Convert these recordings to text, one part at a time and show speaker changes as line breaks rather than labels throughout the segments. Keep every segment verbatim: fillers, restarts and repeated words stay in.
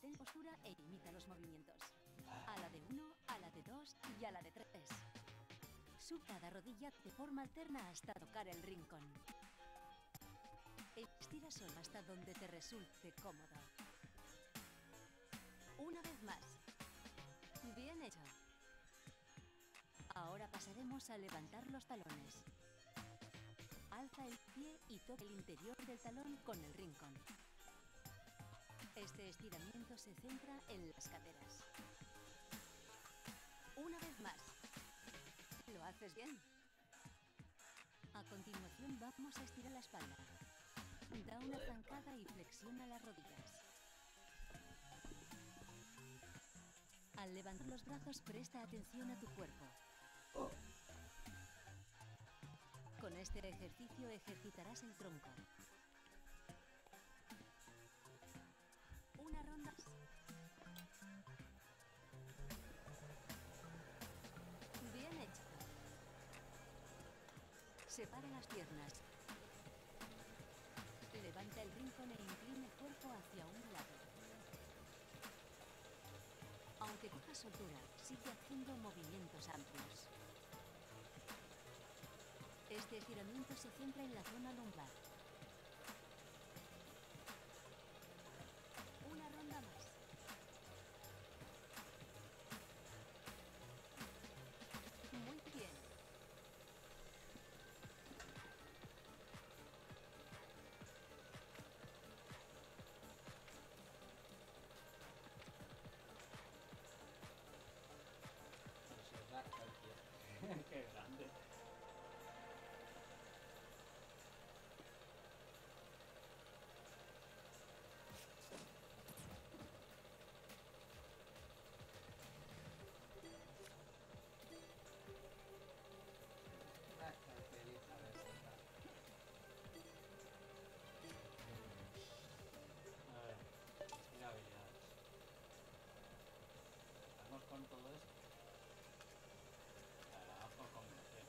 Mantén postura e imita los movimientos. A la de uno, a la de dos y a la de tres. Sube cada rodilla de forma alterna hasta tocar el rincón. Estira solo hasta donde te resulte cómodo. Una vez más. Bien hecho. Ahora pasaremos a levantar los talones. Alza el pie y toca el interior del talón con el rincón. Este estiramiento se centra en las caderas. Una vez más. Lo haces bien. A continuación vamos a estirar la espalda. Da una zancada y flexiona las rodillas. Al levantar los brazos, presta atención a tu cuerpo. Con este ejercicio ejercitarás el tronco. Una ronda. Bien hecho. Separa las piernas. Levanta el rincón e inclina el cuerpo hacia un lado. Aunque coja soltura, sigue haciendo movimientos amplios. Este estiramiento se centra en la zona lumbar. Una ronda más. Muy bien.
Qué grande. La carterita de esta. A ver, mira habilidades. Vamos con todo esto. Vamos por combinación.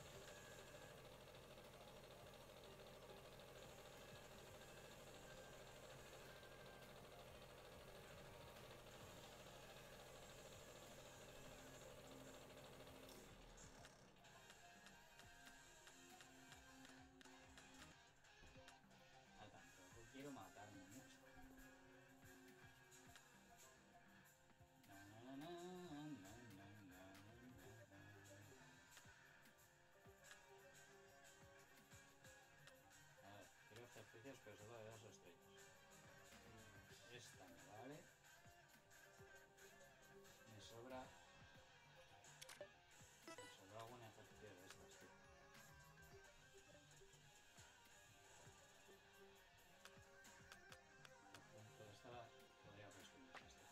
Ah, tampoco quiero matarme mucho. Na, na, na, na, na, na, na. A ver, quiero ejercicios, pero solo de dos estrellas. Esta me vale. Me sobra. Me sobra algún ejercicio de estas, tío. Por esta podría resumir esto.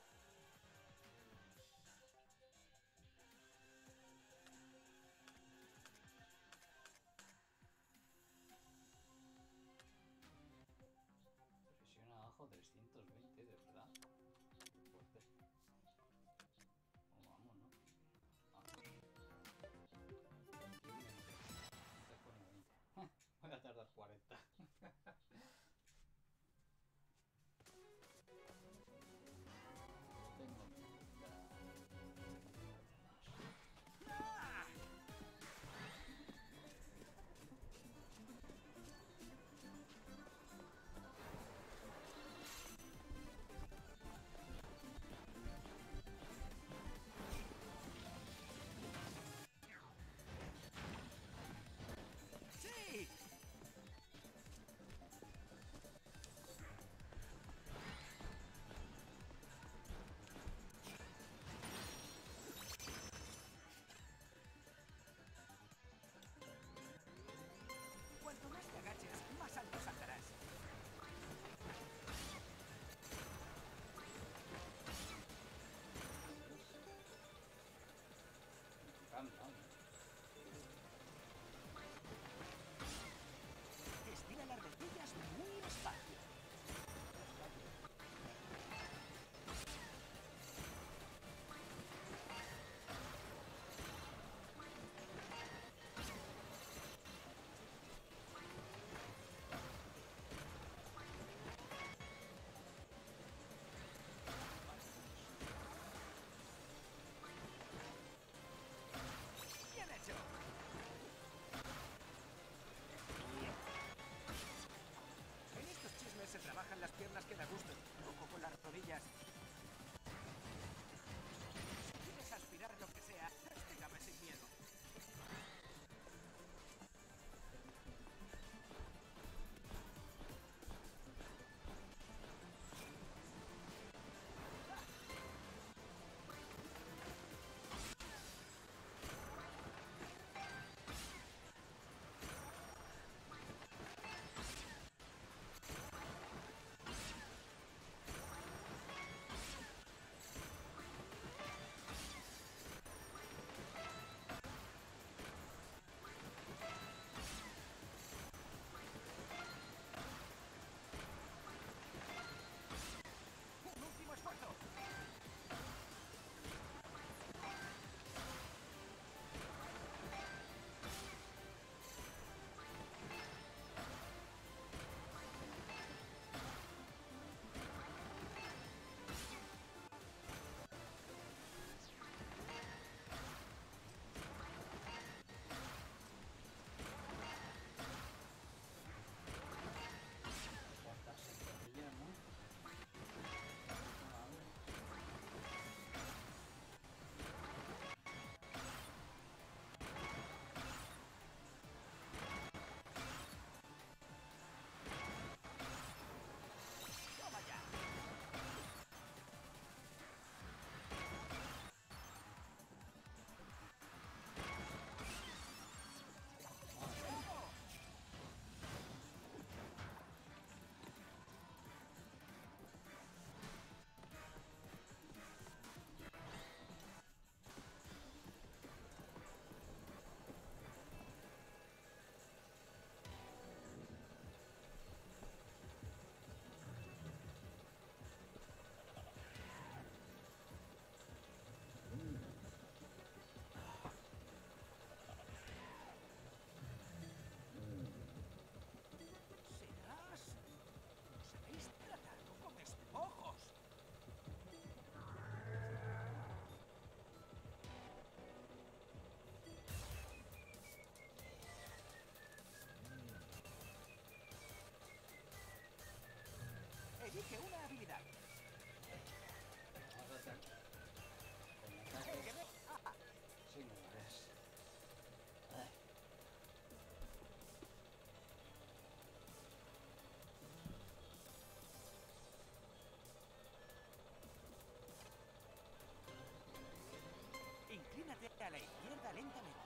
a la izquierda lentamente.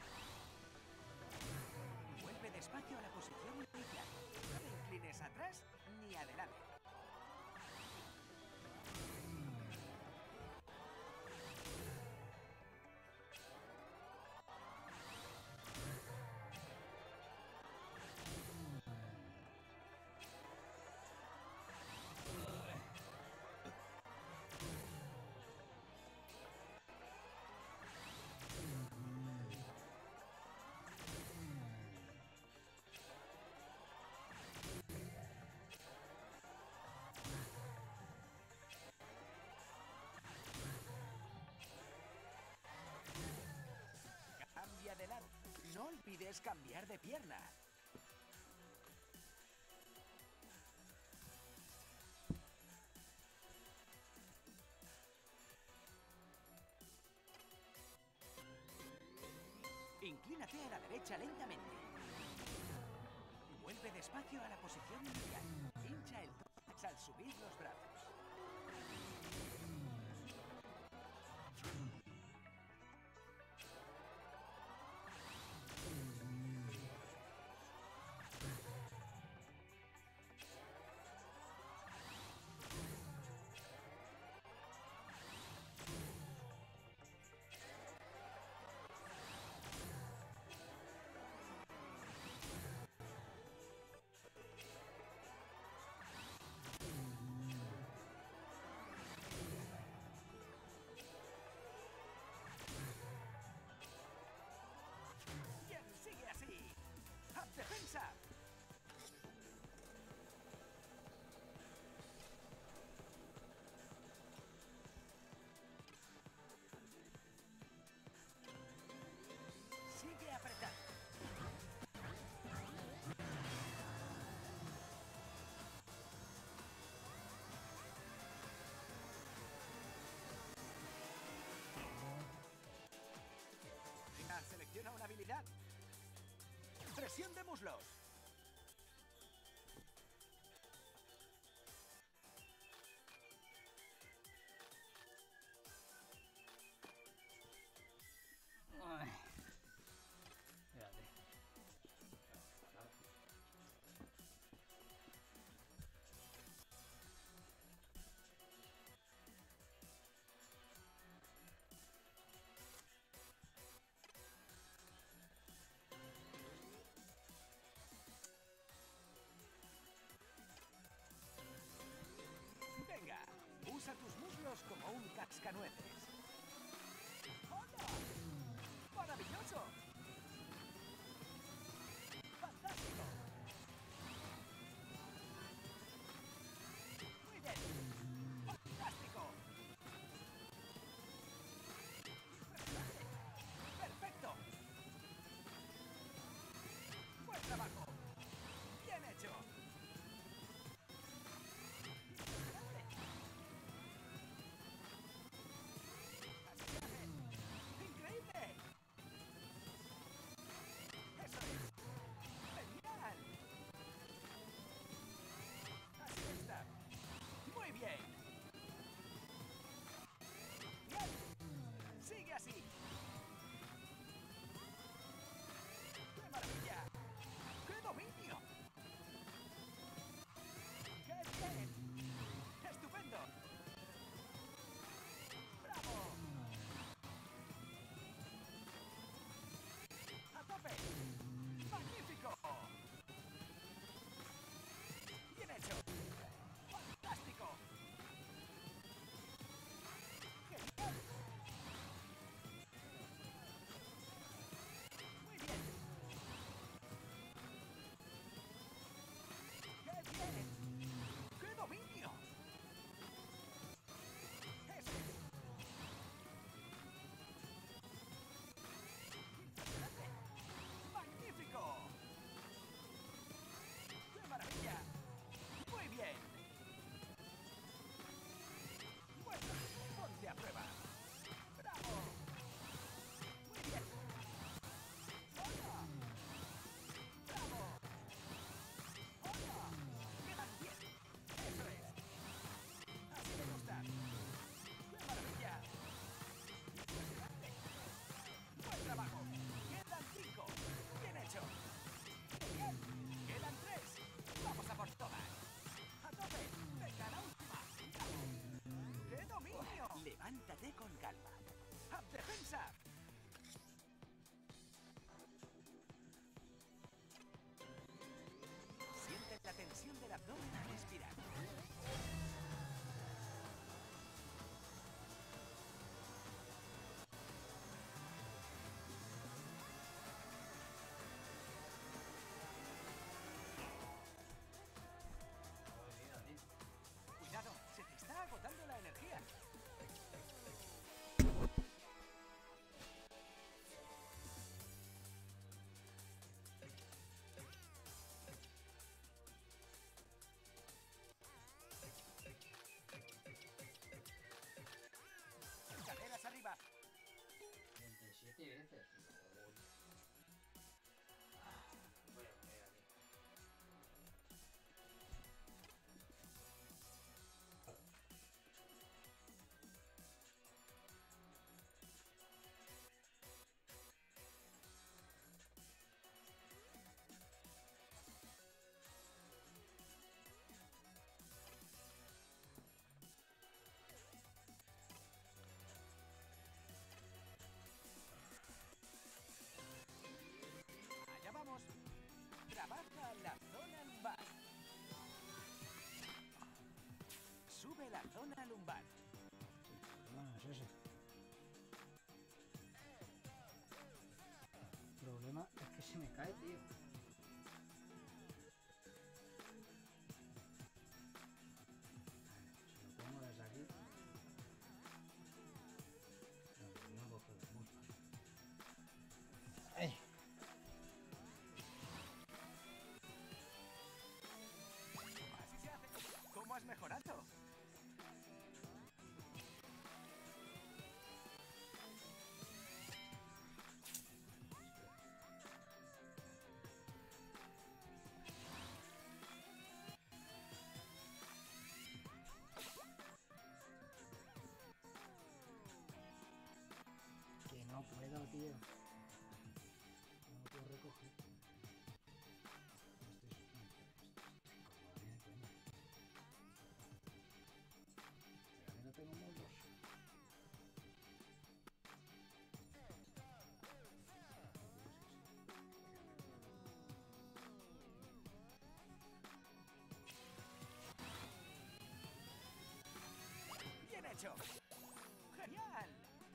Vuelve despacio a la posición inicial. No te inclines atrás ni adelante. Cambia de lado. No olvides cambiar de pierna. Inclínate a la derecha lentamente. Vuelve despacio a la posición inicial. Hincha el tórax al subir los brazos. Bien, sigue así. ¡Haz defensa! Sigue apretando. Venga, selecciona una habilidad. Presión de muslos.
Ay. Espérate.
Venga, usa tus muslos como un cascanueces. ¡Hola! ¡Maravilloso! ¡Fantástico! ¡Muy bien! ¡Fantástico! ¡Impresionante! ¡Perfecto! ¡Buen trabajo! ¡Bien hecho! una lumbar.
Sí, el problema no es ese. El problema es que se me cae, tío. Si lo pongo desde aquí. No, no coge los muslos. ¡Ay!
Así se hace. ¿Cómo has mejorado?
Que no puedo, tío. No lo puedo recoger. Esto es... Como viene, coño. Pero que no tengo muslos.
¡Bien hecho! ¡Genial!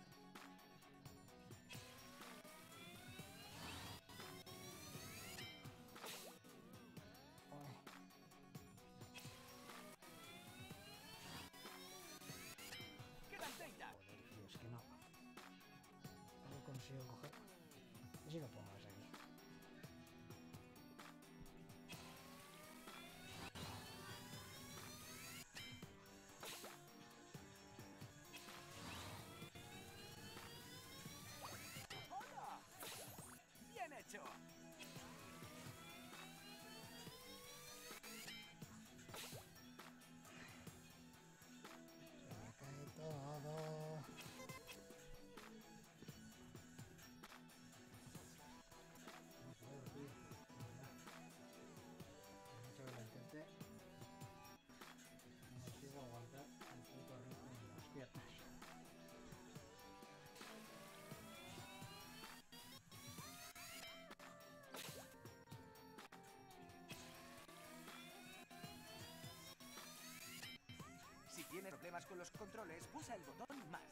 Ay,
¡Quedan treinta!
joder, tío, es que no. No lo consigo coger. Y si lo pongo desde aquí.
¡Hola! ¡Bien hecho!
Se me cae todo. No puedo, tío. De verdad. Por mucho que lo intente, no consigo aguantar el puto ritmo en las piernas.
Si tienes problemas con los controles, pulsa el botón más.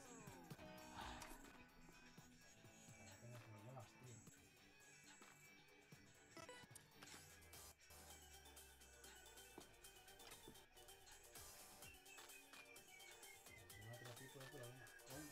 Para que no problemas, tío. Sin otro tipo de problema. Coño.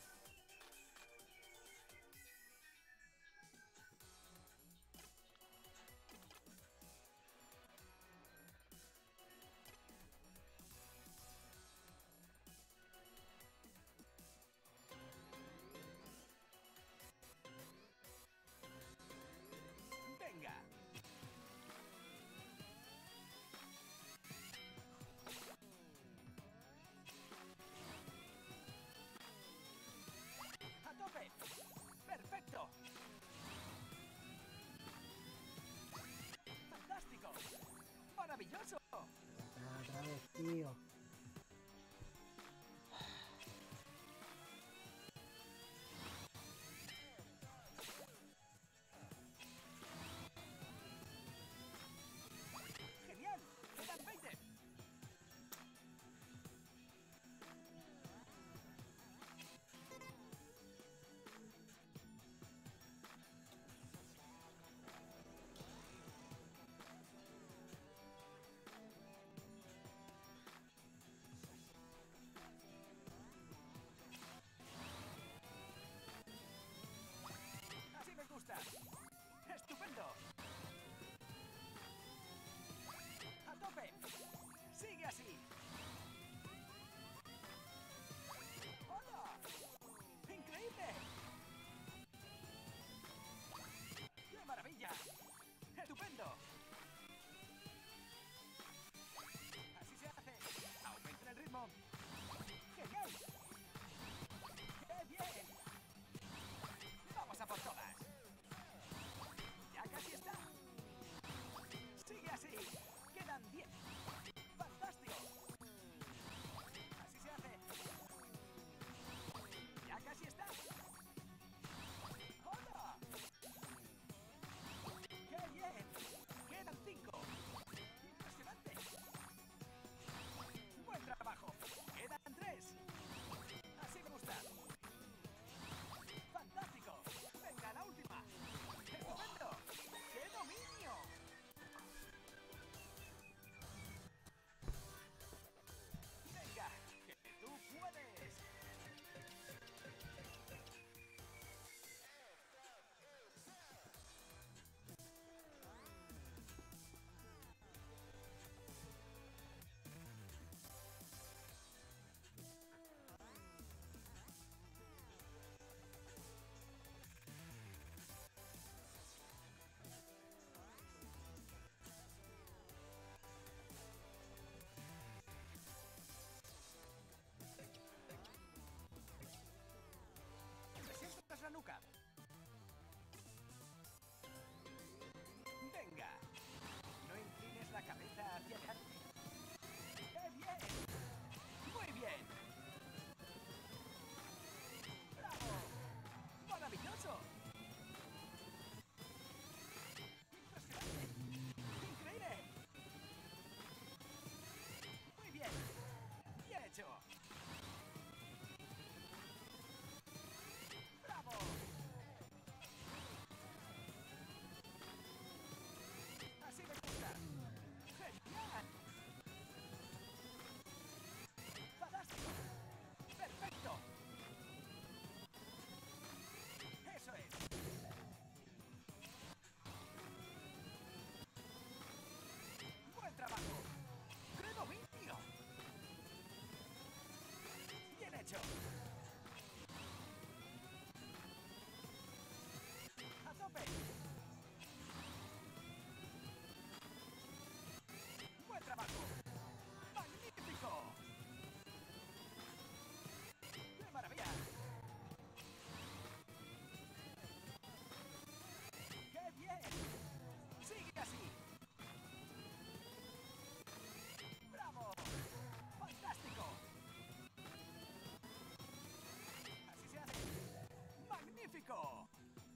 ¡Fantástico!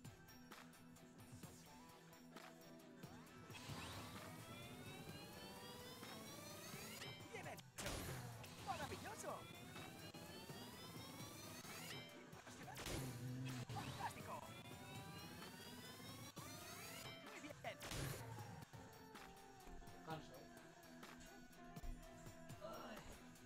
¡Bien hecho! ¡Maravilloso! ¡Impresionante! ¡Fantástico! ¡Muy bien!
Canso, eh. Ay.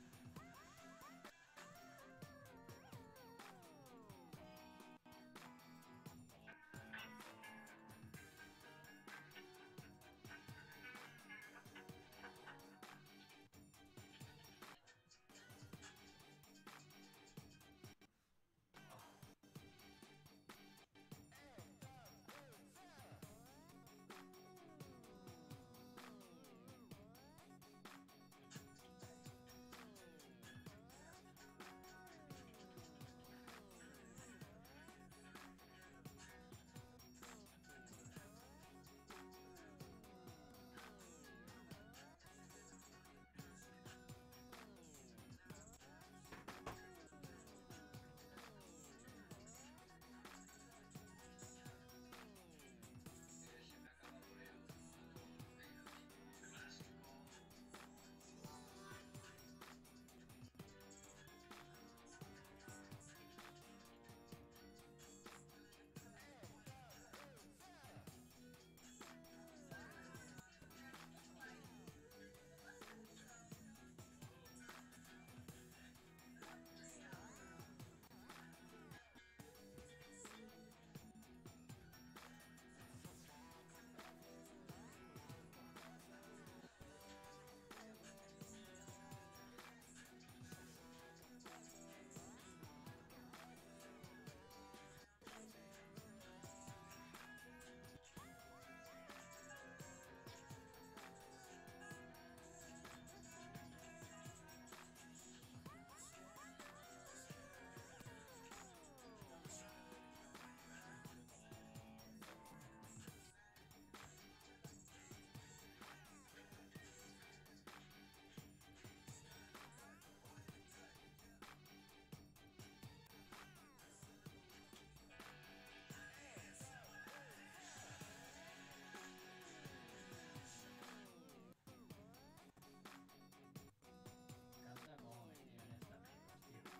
Canta como me tienen estas mierdas,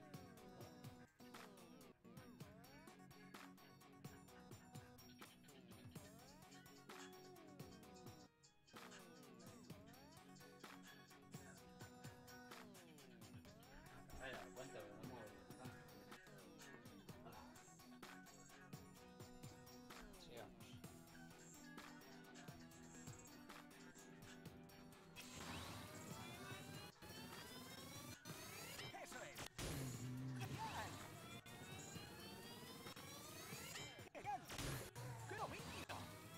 tío. Vaya, cuéntame, no me voy. Sigamos.
¡Eso es! ¡Genial! ¡Genial! ¡Qué dominio!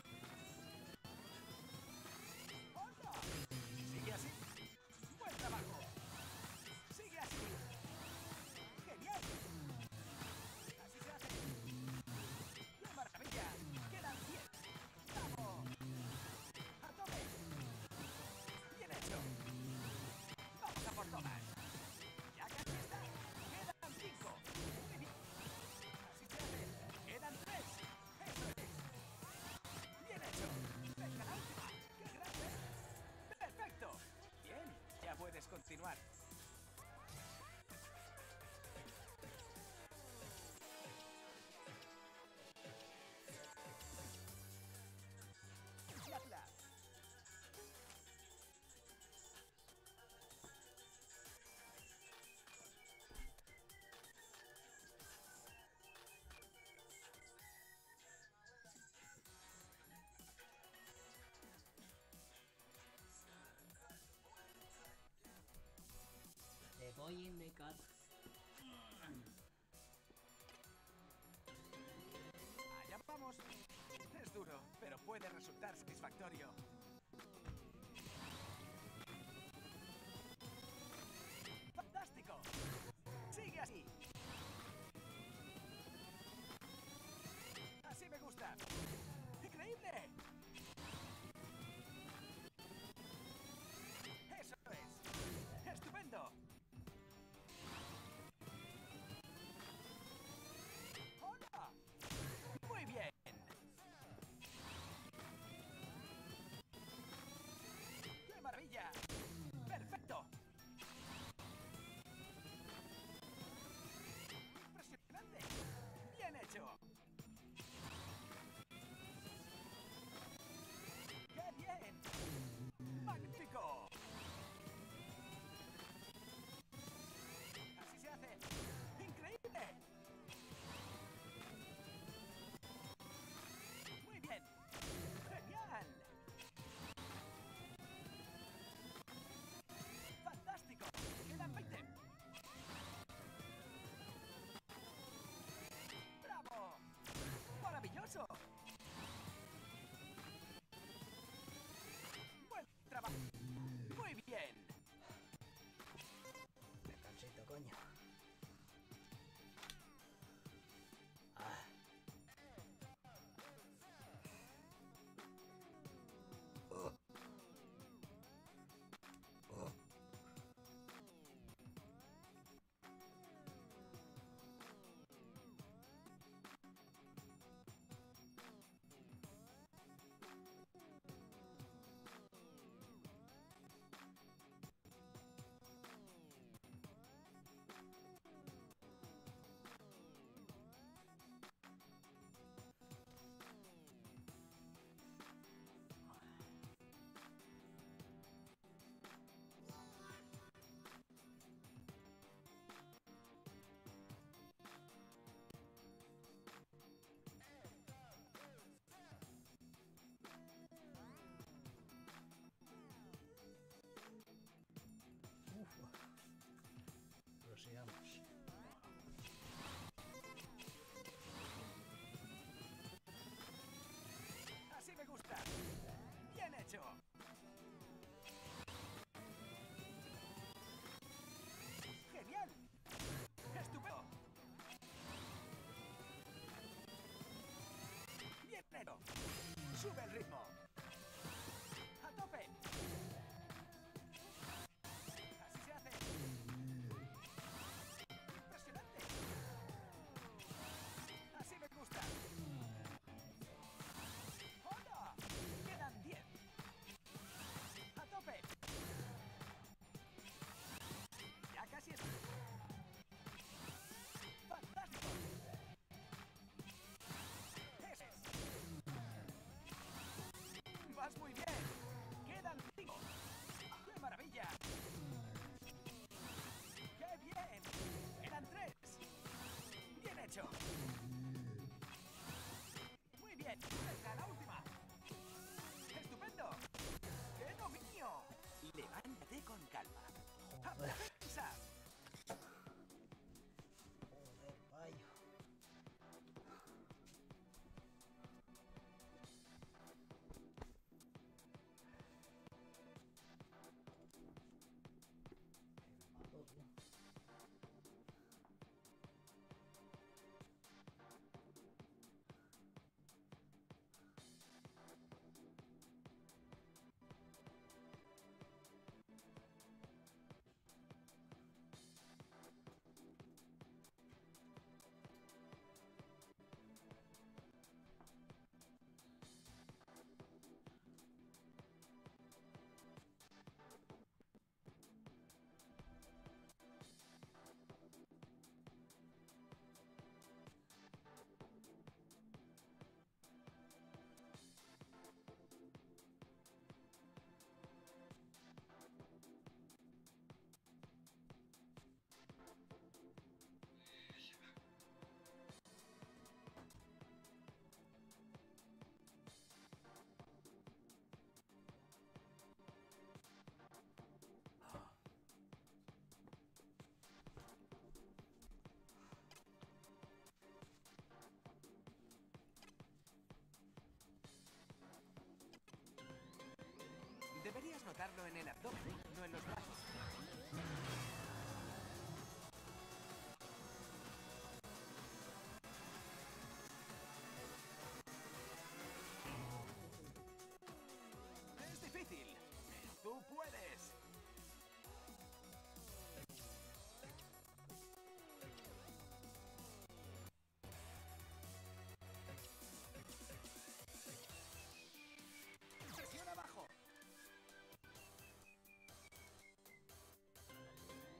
¡Hola! Sigue así. ¡Buen trabajo! ¡Sigue así! ¡Genial! ¡Así se hace! ¡Qué maravilla! ¡Quedan diez! ¡Vamos! ¡A tope! ¡Bien hecho! ¡Vamos a por todas! ¡Ya casi está! ¡Quedan cinco! ¡Muy bien! ¡Así se hace! ¡Quedan tres! ¡Eso es! ¡Bien hecho! ¡Venga, la última! ¡Qué grande! ¡Perfecto! Bien, ya puedes continuar. ¡Yatla!
Te voy en de cat.
Allá vamos. Es duro, pero puede resultar satisfactorio. ¡Fantástico! ¡Sigue así! ¡Así me gusta! ¡Increíble! ¡Eso es! ¡Estupendo! ¡Hola! Primero. Sube el ritmo. A tope. Así se hace. Impresionante. Así me gusta. ¡Hola! Quedan diez. A tope. Ya casi es. ¡Fantástico! Ese es. Vas muy bien. Quedan cinco. ¡Qué maravilla! ¡Qué bien! Quedan tres. Bien hecho. Muy bien. Venga, la última. ¡Estupendo! ¡Qué dominio! Levántate con calma. ¡Aprovecha!
Joder, payo. Me mató, tío.
Deberías notarlo en el abdomen, no en los brazos. Es difícil, pero tú puedes. Presión abajo.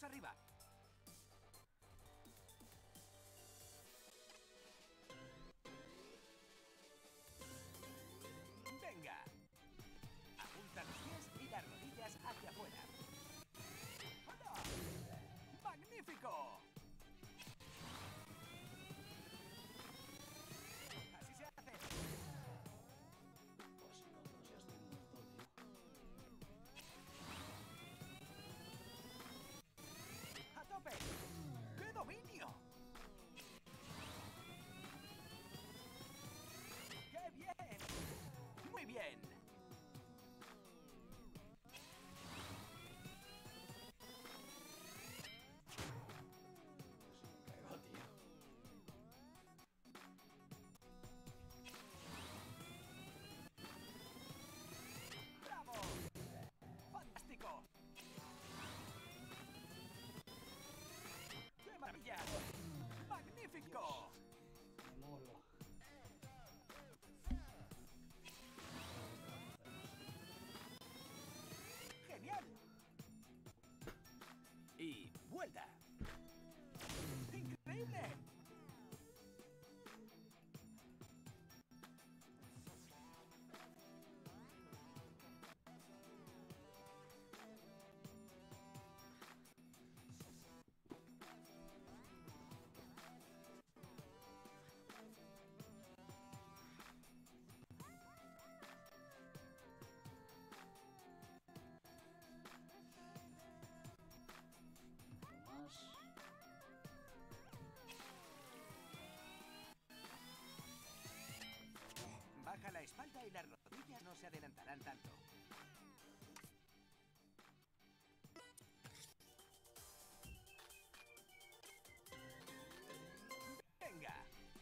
arriba. Venga. Apunta los pies y las rodillas hacia afuera. ¡Hola! ¡Magnífico! Así se hace.
Pues si no, no seas de un montón, tío.
¡A tope! ¡Qué dominio! ¡Qué bien! ¡Muy bien!
Se me cagó, tío.
¡Bravo! ¡Fantástico! ¡Qué maravilla! ¡Magnífico!
Me molo.
¡Genial! Y vuelta. ¡Increíble!
Más.
Baja la espalda y las rodillas no se adelantarán tanto. Venga.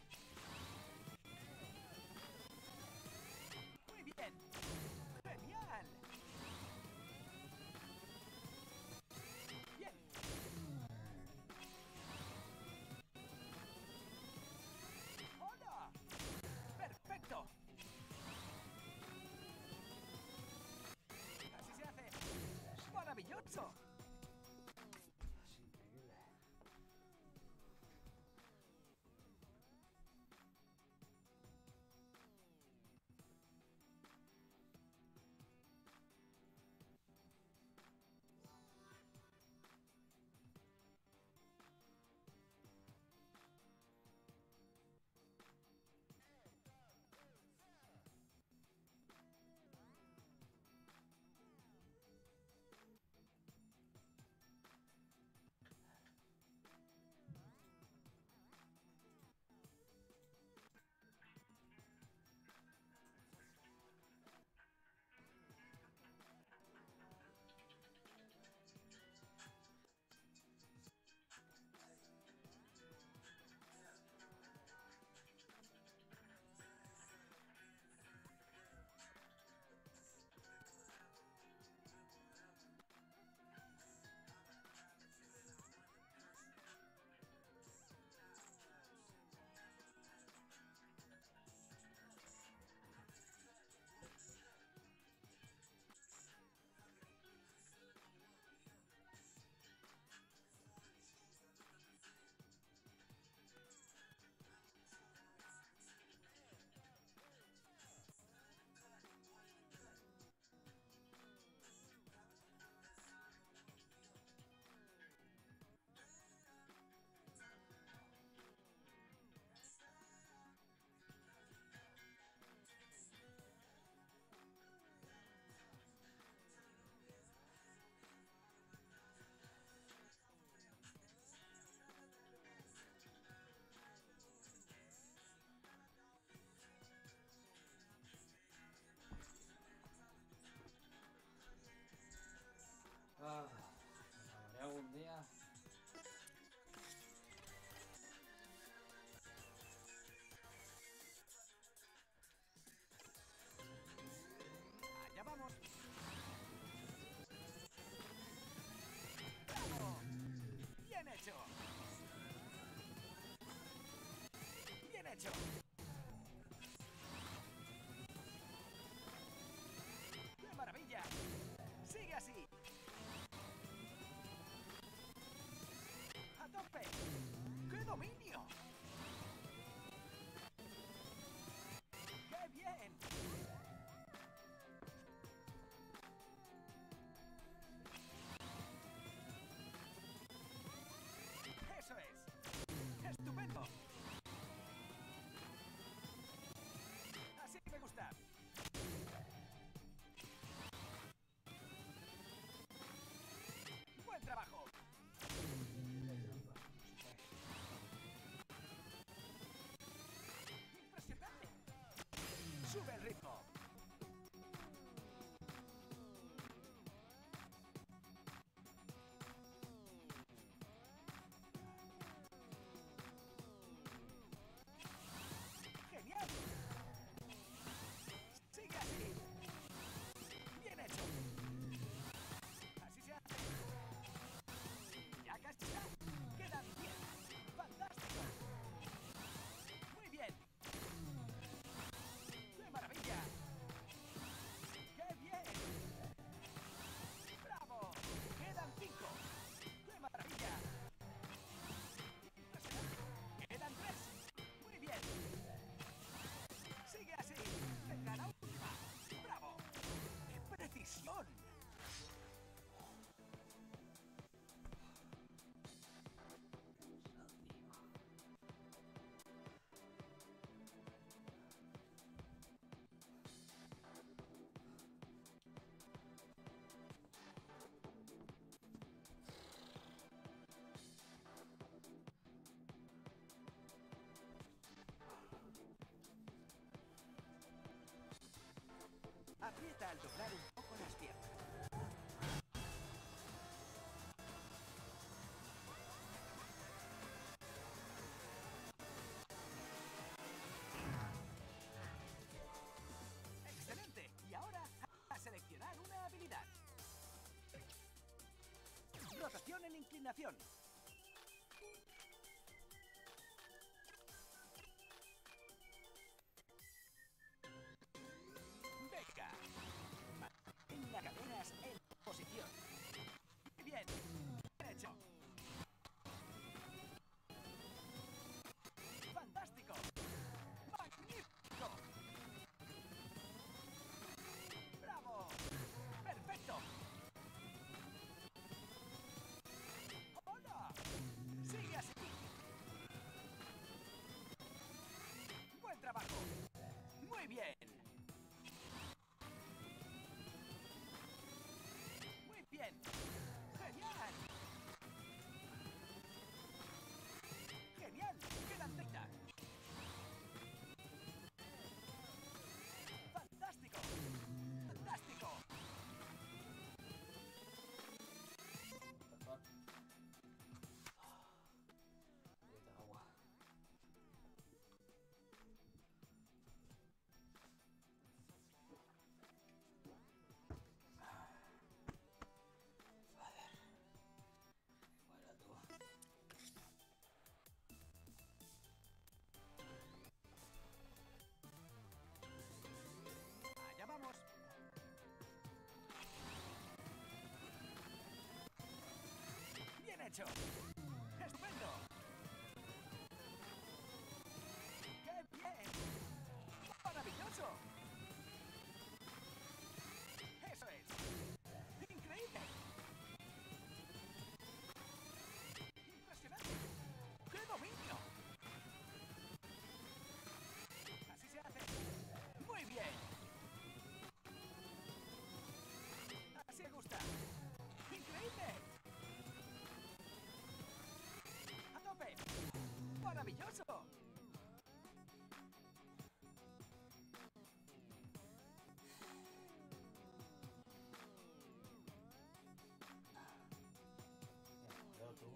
Muy bien. Genial. Bien. ¡Hola! ¡Perfecto! Aprieta al doblar un poco las piernas. ¡Excelente! Y ahora a seleccionar una habilidad. Rotación en inclinación. Venga. Mantenga caderas en posición. Muy bien. Derecho. Fantástico. Magnífico. Bravo. Perfecto. ¡Hola! Sigue así. Buen trabajo. Muy bien. Muy bien. Genial. Genial. Quedan treinta. Fantástico. Fantástico.
What the fuck? Necesito agua. Joder. Fuera tú.
Allá vamos. Bien hecho. Estupendo. ¡Qué bien! ¡Maravilloso! Eso es. ¡Increíble! ¡Impresionante! ¡Qué dominio! Así se hace. ¡Muy bien! Así me gusta. ¡Increíble! ¡A tope! ¡Maravilloso!
Pero tú.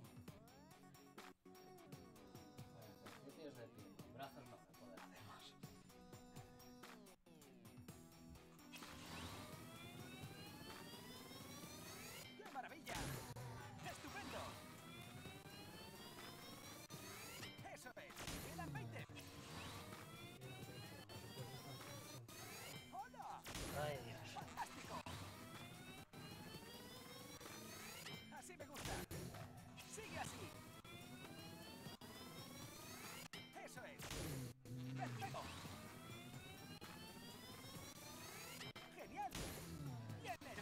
Bueno, ejercicios de pie. Con brazos no se puede hacer más.
¡Qué maravilla! ¡Estupendo! Eso es. Quedan veinte. ¡Hola!
Ay, Dios.
¡Fantástico! Así me gusta. Sigue así. Eso es. Perfecto. Genial. Bien hecho.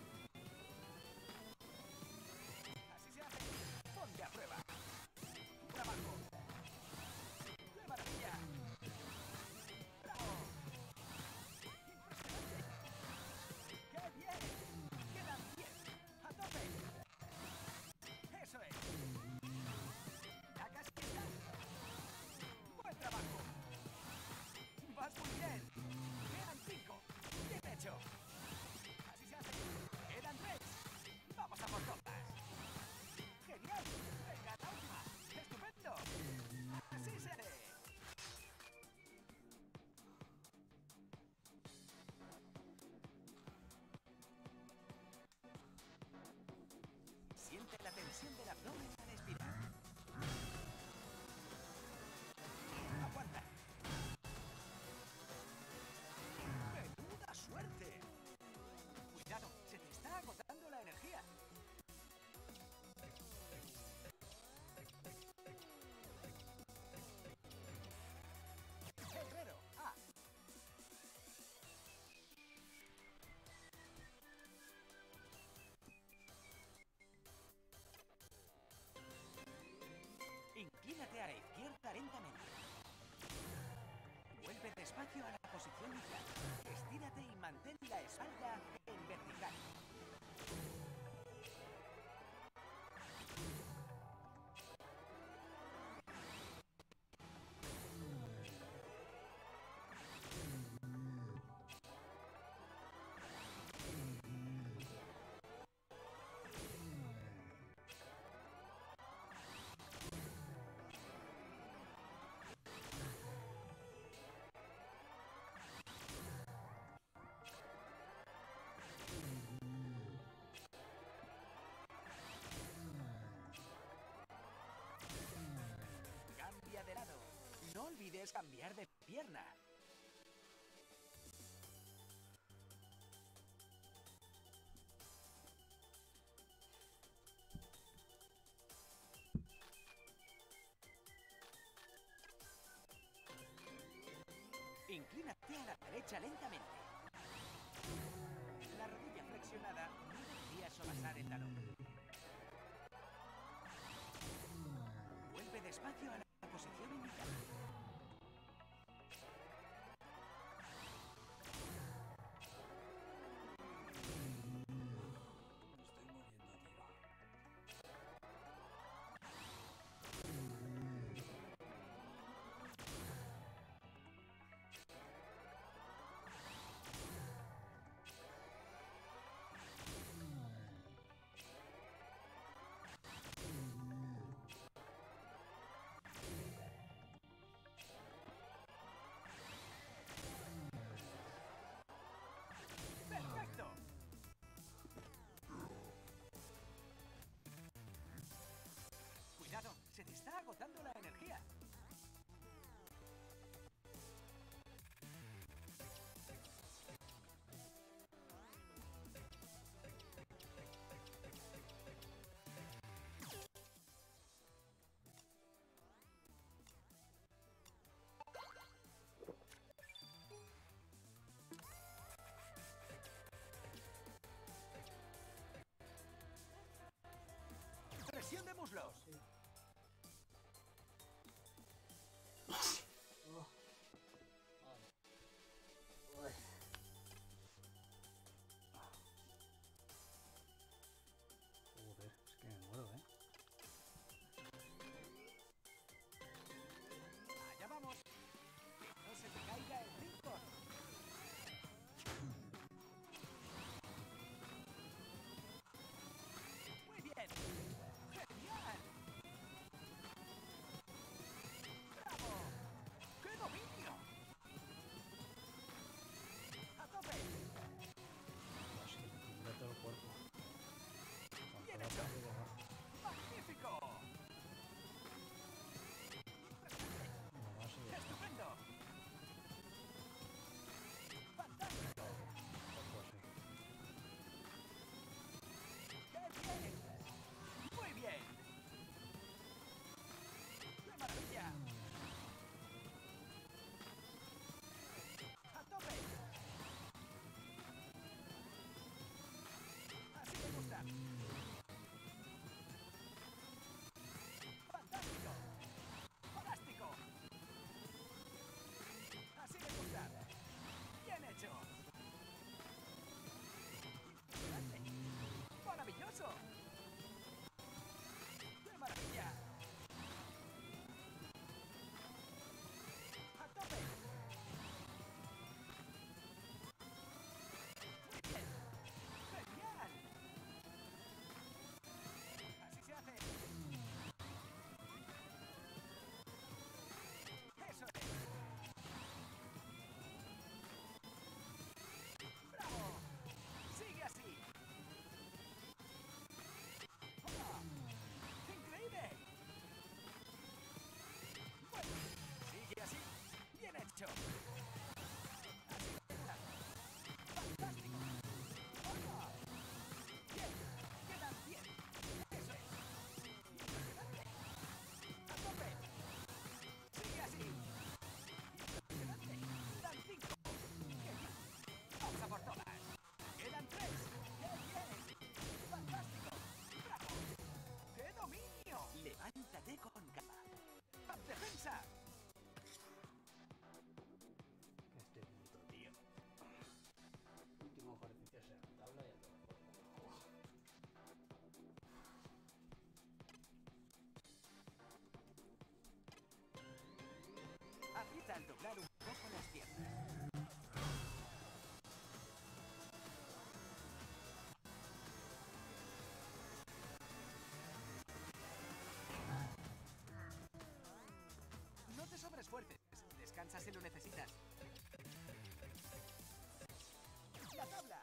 Así se hace. Ponte a prueba. Trabajo. ¡Qué maravilla! ¡Bravo! ¡Impresionante! ¡Qué bien! Quedan diez. ¡A tope! ¡Eso es! ¡Ya casi está! ¡Buen trabajo! ¡Vas muy bien! ¡Quedan cinco! ¡Bien hecho! Así se hace. ¡Quedan tres! ¡Vamos a por todas! ¡Genial! ¡Venga, la última! ¡Estupendo! ¡Así se hace! Siente la tensión del abdomen al expirar. Aguanta. ¡Menuda suerte! Cuidado, se te está agotando la energía. Guerrero, A. Inclínate a la izquierda lentamente. Vuelve despacio a la posición inicial. Estírate y mantén la espalda en vertical. olvides cambiar de pierna. Inclínate a la derecha lentamente. La rodilla flexionada no debería sobrepasar el talón. Vuelve despacio a la posición inicial. ¡Perfecto! Cuidado, se te está agotando la energía. Presión de muslos.
Joder, es que me muero, ¿eh?
Allá vamos. Que no se te caiga el rincón. Muy bien. ¡Genial! ¡Bravo! ¡Qué dominio! ¡A tope!
Es que me tiembla todo el cuerpo. Con
Bien
toda
hecho.
parte de abajo.
¡Magnífico!
Lo más y ya está.
¡Estupendo! ¡Fantástico!
Pues sí.
¡Qué bien! ¡Muy bien! ¡Qué maravilla! ¡A tope! ¡Así me gusta! ¡Fantástico! ¡Fantástico! ¡Así me gusta! ¡Bien hecho! ¡Grande! ¡Maravilloso! ¡Qué maravilla! ¡A tope! ¡Muy bien! ¡Genial! ¡Así se hace! ¡Eso es! ¡Bravo! ¡Sigue así! ¡Hola! ¡Increíble! Bueno, sigue así. ¡Bien hecho! Así me gusta. ¡Fantástico! ¡Hola! ¡Bien! ¡Quedan bien! ¡Eso es! ¡Impresionante! ¡A tope! ¡Sigue así! ¡Impresionante! ¡Dan cinco! ¡Qué bien! ¡Vamos a por todas! ¡Quedan tres! ¡Qué bien! ¡Fantástico! ¡Bravo! ¡Qué dominio! Levántate con calma. ¡Pap defensa!
Este puto tío.
Último ejercicio sea en tabla y a todo por culo.
Aprieta al doblar un poco las piernas. No te sobreesfuerces. Descansa si lo necesitas. La tabla.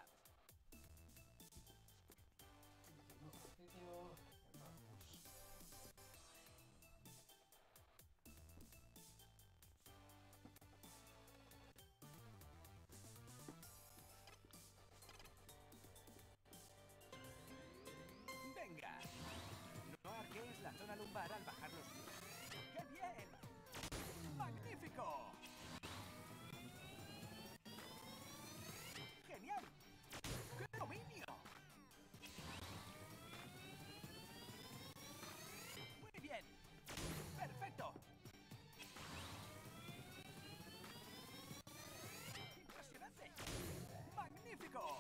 Último ejercicio. Vamos.
tumbar al bajar los pies. ¡Qué bien! ¡Magnífico! ¡Genial! ¡Qué dominio! Muy bien. ¡Perfecto! ¡Impresionante! ¡Magnífico!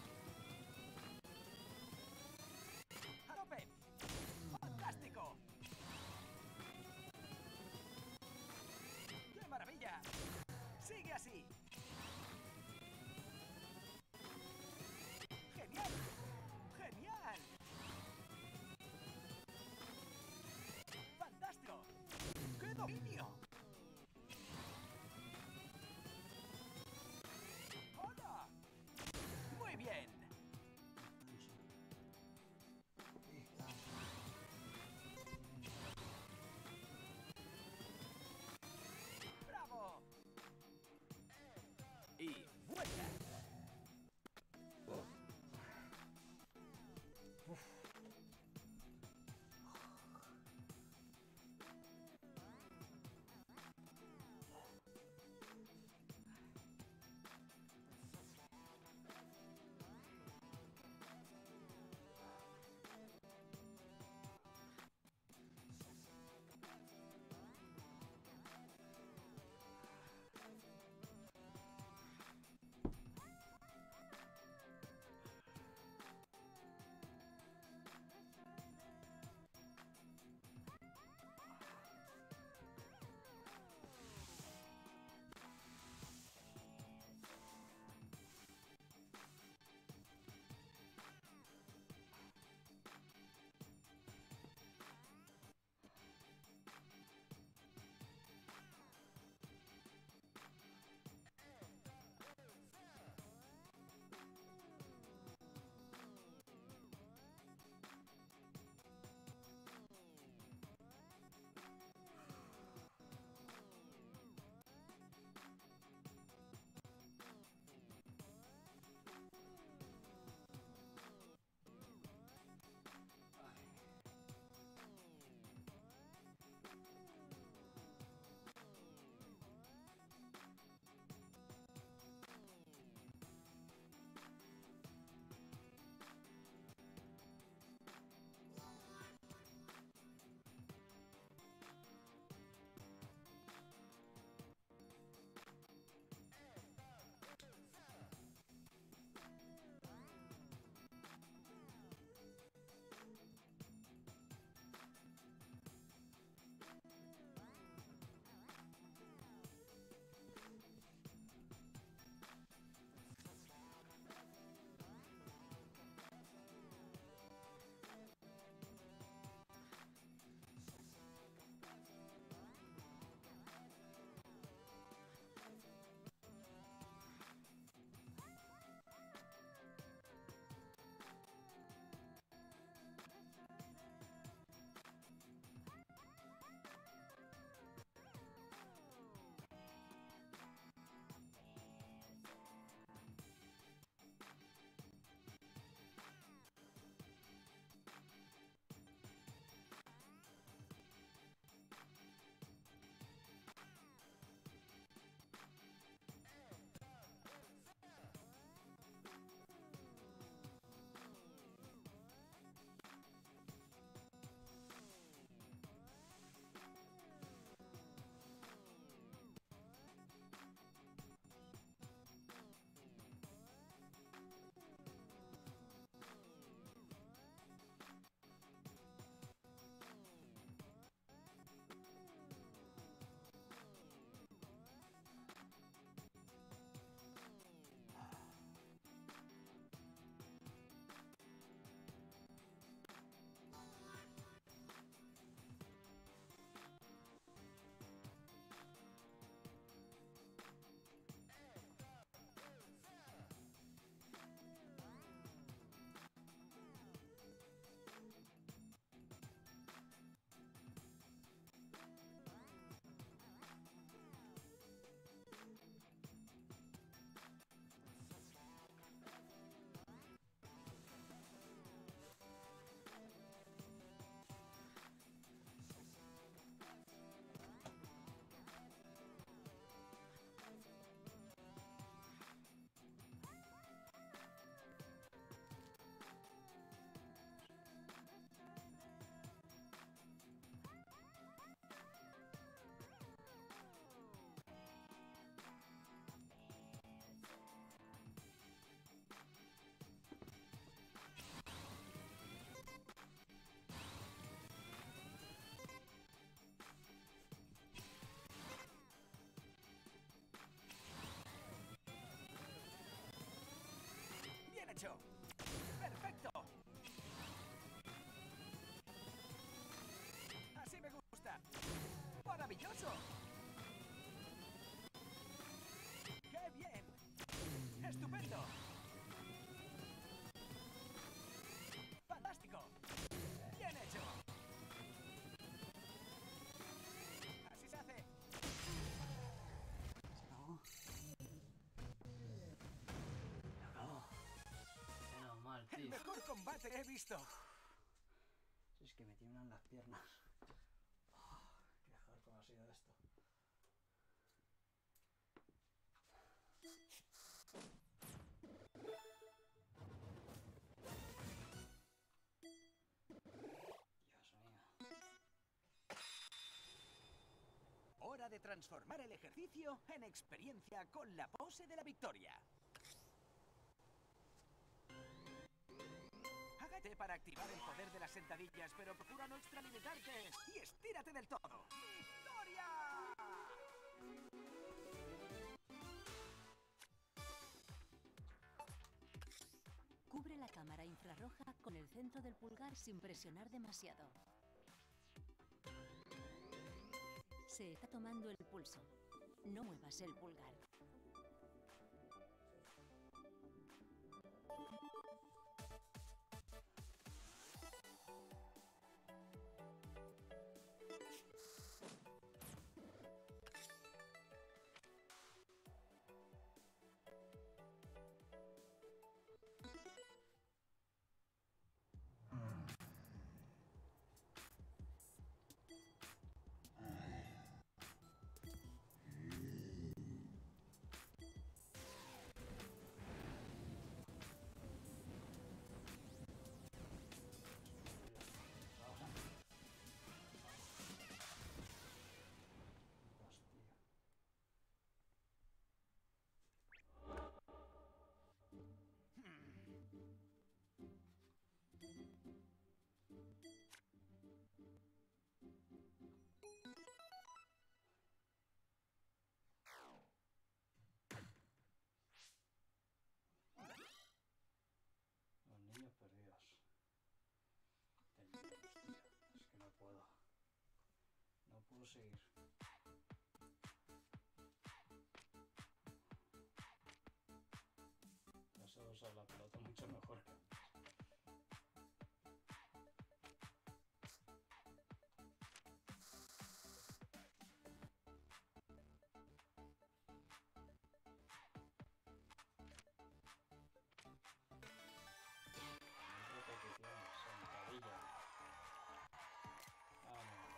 ¡A tope! ¡Fantástico! ¡Qué maravilla! hecho! ¡Perfecto! Así me gusta. ¡Maravilloso! ¡Qué bien! ¡Estupendo! ¡Fantástico! ¡Bien hecho! Así se hace.
No. Se acabó. Menos mal,
El
tío.
mejor combate que he visto.
Si es que me tiemblan las piernas. Oh, qué hardcore ha sido esto. Dios mío.
Hora de transformar el ejercicio en experiencia con la pose de la victoria. Hágate para activar el poder de las sentadillas, pero procura no extralimitarte y estírate del todo. ¡Victoria!
Cubre la cámara infrarroja con el centro del pulgar sin presionar demasiado. Se está tomando el pulso. No muevas el pulgar.
Hostia. Los niños perdidos. Teníamos, tío. Es que no puedo. No puedo seguir. Ya sé usar la pelota mucho mejor que antes. Más repeticiones, sentadilla. Vamos.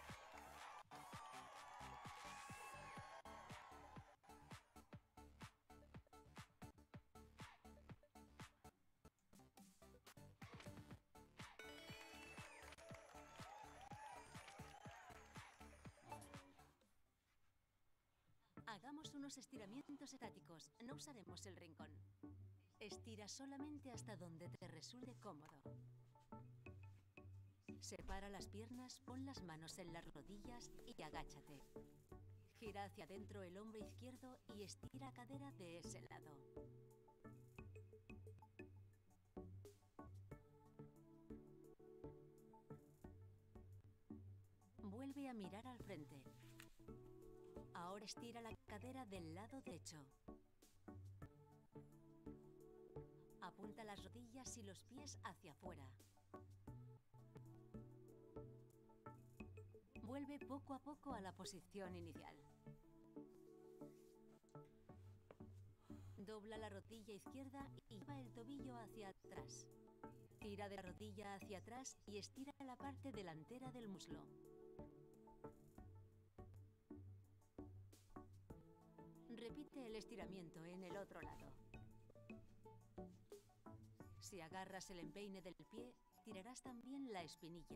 Hagamos unos estiramientos estáticos. No usaremos el rincón. Estira solamente hasta donde te resulte cómodo. Separa las piernas, pon las manos en las rodillas y agáchate. Gira hacia adentro el hombro izquierdo y estira cadera de ese lado. Vuelve a mirar al frente. Ahora estira la cadera del lado derecho. Apunta las rodillas y los pies hacia afuera. Vuelve poco a poco a la posición inicial. Dobla la rodilla izquierda y lleva el tobillo hacia atrás. Tira de la rodilla hacia atrás y estira la parte delantera del muslo. Repite el estiramiento en el otro lado. Si agarras el empeine del pie, tirarás también la espinilla.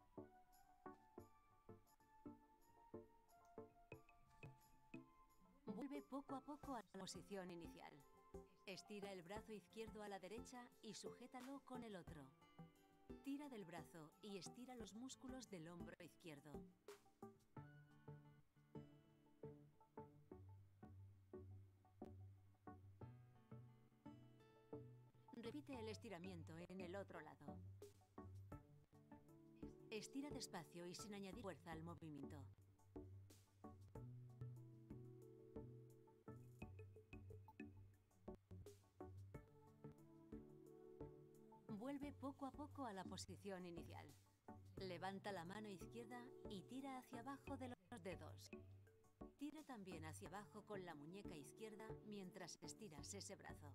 Vuelve poco a poco a la posición inicial. Estira el brazo izquierdo a la derecha y sujétalo con el otro. Tira del brazo y estira los músculos del hombro izquierdo. Repite Repite el estiramiento en el otro lado. Estira despacio y sin añadir fuerza al movimiento. Vuelve poco a poco a la posición inicial. Levanta la mano izquierda y tira hacia abajo de los dedos. Tira también hacia abajo con la muñeca izquierda mientras estiras ese brazo.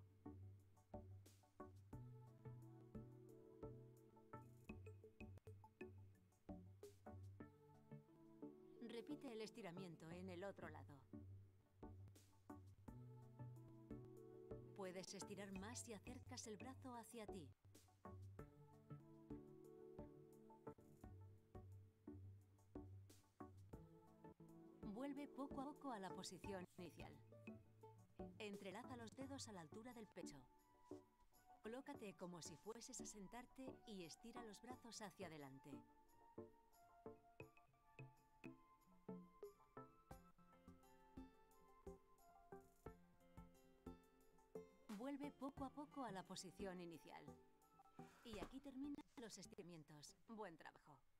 Repite el estiramiento en el otro lado. Puedes estirar más si acercas el brazo hacia ti. Vuelve poco a poco a la posición inicial. Entrelaza los dedos a la altura del pecho. Colócate como si fueses a sentarte y estira los brazos hacia adelante. Vuelve poco a poco a la posición inicial. Y aquí terminan los estiramientos. Buen trabajo.